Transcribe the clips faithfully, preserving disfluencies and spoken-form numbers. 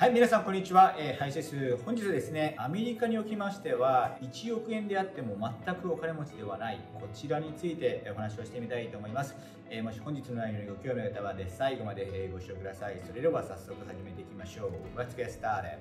はい、皆さんこんにちは。えー、林です。本日はですね、アメリカにおきましては、いちおくえんであっても全くお金持ちではない、こちらについてお話をしてみたいと思います。えー、もし本日の内容にご興味がある方はで最後までご視聴ください。それでは早速始めていきましょう。Let's get started!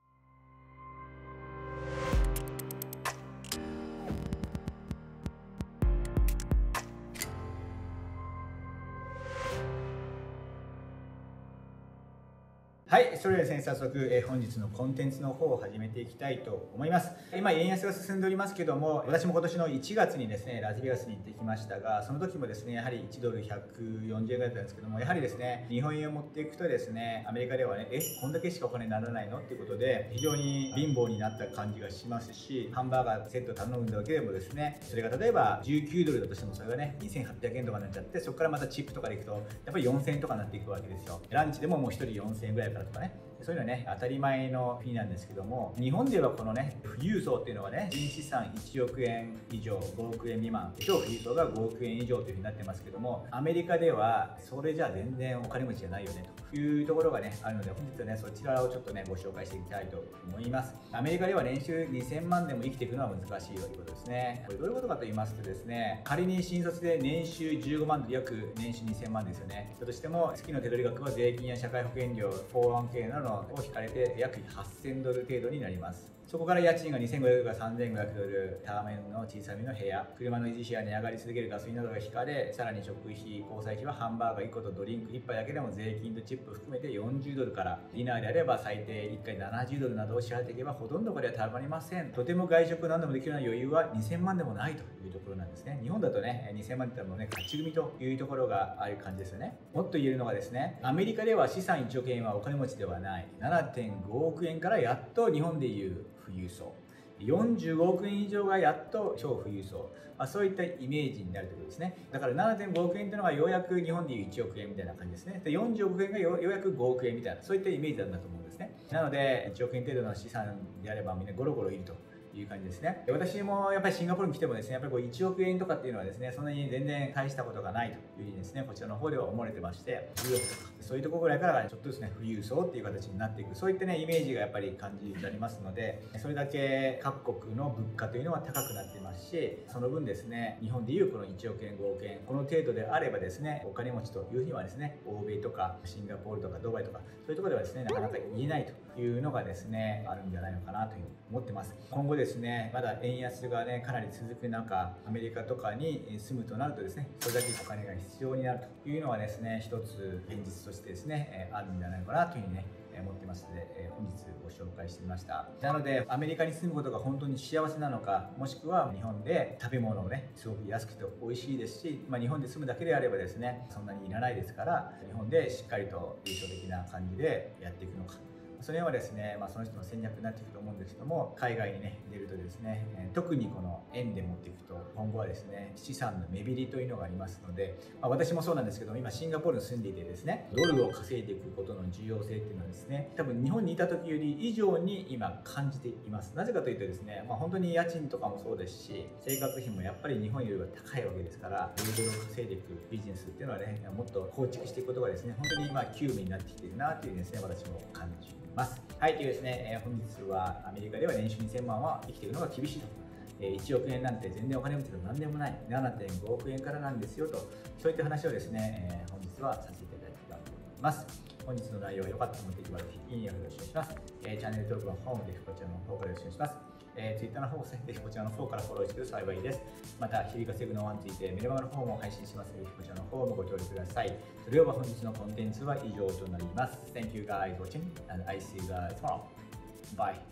はい、それではですね、早速、えー、本日のコンテンツの方を始めていきたいと思います。今、円安が進んでおりますけども、私も今年のいちがつにですね、ラスベガスに行ってきましたが、その時もですね、やはりいちドルひゃくよんじゅうえんぐらいだったんですけども、やはりですね、日本円を持っていくとですね、アメリカではね、え、こんだけしかお金にならないのっていうことで、非常に貧乏になった感じがしますし、ハンバーガーセット頼むだけでもですね、それが例えばじゅうきゅうドルだとしても、それがね、にせんはっぴゃくえんとかになっちゃって、そこからまたチップとかでいくと、やっぱりよんせんえんとかになっていくわけですよ。ランチでももうひとりよんせんえんぐらいからとかね。そういうのはね、当たり前のフィーなんですけども、日本ではこのね、富裕層っていうのはね、純資産いちおくえん以上、ごおくえん未満、超富裕層がごおくえん以上というふうになってますけども、アメリカではそれじゃあ全然お金持ちじゃないよねというところがね、あるので、本日はね、そちらをちょっとね、ご紹介していきたいと思います。アメリカでは年収にせんまんでも生きていくのは難しいということですね。これどういうことかと言いますとですね、仮に新卒で年収じゅうごまんで約年収にせんまんですよね。だとしても、月の手取り額は税金や社会保険料、フォーワンケー などを引かれて約はっせんドル程度になります。そこから家賃がにせんごひゃくからさんぜんごひゃくドル、タワーメンの小さめの部屋、車の維持費や値上がり続けるガソリンなどが引かれ、さらに食費、交際費はハンバーガーいっことドリンクいっぱいだけでも税金とチップ含めてよんじゅうドルから、ディナーであれば最低いっかいななじゅうドルなどを支払っていけばほとんどこれはたまりません。とても外食何でもできるような余裕はにせんまんでもないというところなんですね。日本だとね、にせんまんって言ったらもうね、勝ち組というところがある感じですよね。もっと言えるのがですね、アメリカでは資産いちおくえんはお金持ちではない。ななてんごおくえんからやっと日本でいう富裕層。よんじゅうごおくえん以上がやっと超富裕層、まあ、そういったイメージになるということですね。だから ななてんごおくえんというのがようやく日本でいういちおくえんみたいな感じですね。でよんじゅうおくえんが よ, ようやくごおくえんみたいな、そういったイメージなんだと思うんですね。なのでいちおくえん程度の資産であればみんなゴロゴロいるという感じですね。私もやっぱりシンガポールに来てもですね、やっぱりこういちおくえんとかっていうのはですね、そんなに全然大したことがないというふうにですね、こちらの方では思われてまして、そういうところぐらいからちょっとですね、富裕層っていう形になっていく、そういったね、イメージがやっぱり感じになりますので、それだけ各国の物価というのは高くなっていますし、その分ですね、日本でいうこのいちおくえん、ごおくえん、この程度であればですね、お金持ちというふうにはですね、欧米とかシンガポールとかドバイとか、そういうところではですね、なかなか言えないというのがですね、あるんじゃないのかなというふうに思ってます。今後ですね、まだ円安がね、かなり続く中、アメリカとかに住むとなるとですね、それだけお金が必要になるというのはですね、一つ現実としてですね、あるんじゃないかなというふうにね、思ってますので、本日ご紹介してみました。なので、アメリカに住むことが本当に幸せなのか、もしくは日本で食べ物をね、すごく安くて美味しいですし、まあ、日本で住むだけであればですね、そんなにいらないですから、日本でしっかりと理想的な感じでやっていくのか。それはですね、まあ、その人の戦略になっていくと思うんですけども、海外にね、出るとですね、特にこの円で持っていくと、今後はですね、資産の目減りというのがありますので、まあ、私もそうなんですけども、今シンガポールに住んでいてですね、ドルを稼いでいくことの重要性っていうのはですね、多分日本にいた時より以上に今感じています。なぜかというとですね、まあ、本当に家賃とかもそうですし、生活費もやっぱり日本よりは高いわけですから、ドルを稼いでいくビジネスっていうのはね、もっと構築していくことがですね、本当に今急務になってきているなというですね、私も感じます。はい、というですね、えー、本日はアメリカでは年収にせんまんは生きていくのが厳しいと。えー、いちおくえんなんて全然お金持ちでも何でもない。ななてんごおくえんからなんですよと。そういった話をですね、えー、本日はさせていただきたいと思います。本日の内容が良かったと思っていただければ、いいねをよろしくお願いします。えー、チャンネル登録の方もぜひこちらの方からよろしくお願いします。えー、Twitter の方もぜひこちらの方からフォローしてくださればいいです。また、日々稼ぐのワンについてメルマガの方も配信しますので、ぜひこちらの方もご協力ください。それでは本日のコンテンツは以上となります。Thank you guys for watching and I see you guys tomorrow. Bye.